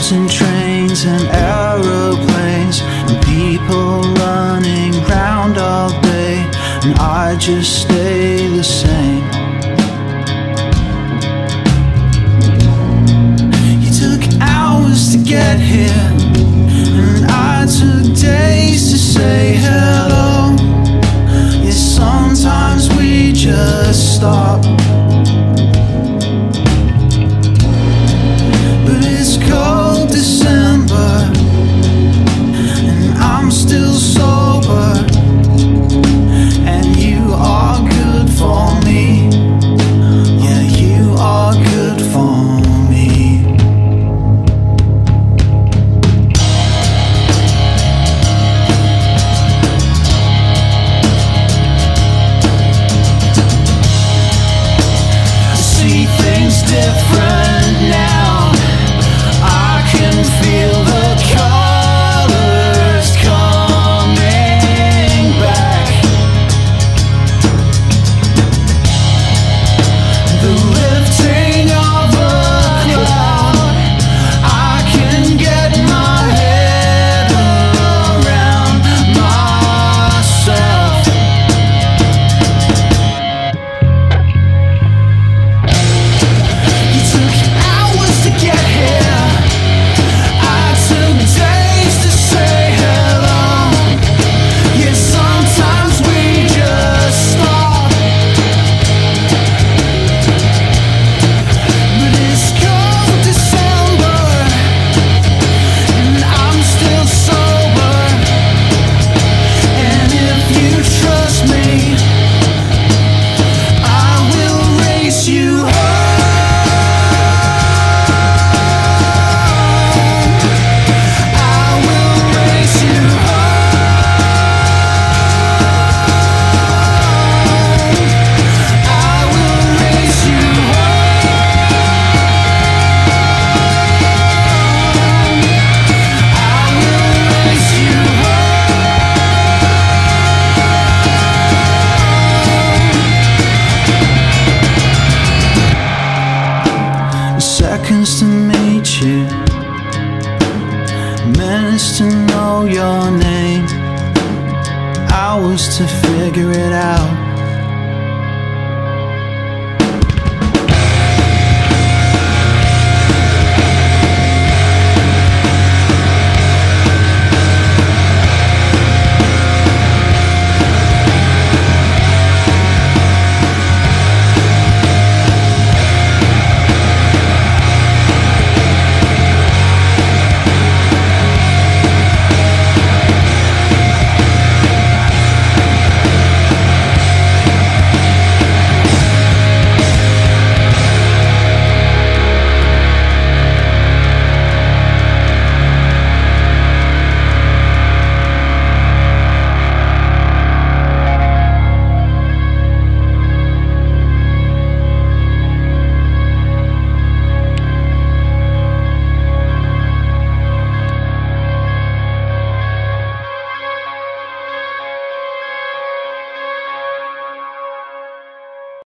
cars and trains and aeroplanes and people running round all day, and I just stay the same. You took hours to get here, and I took days to say hello. Yeah, sometimes we just stop. But it's cold December, and I'm still sober, and you are good for me. Yeah, you are good for me. I see things different now. I can feel the colors coming back. The lifting of a cloud, I can get my head around myself. You took hours to get here, I took days to say hello. Yeah, sometimes we just stop. But it's cold December, and I'm still sober. And if you trust me, I will race you home. I will race you home. I will race you home. Seconds to meet you, minutes to know your name, hours to figure it out.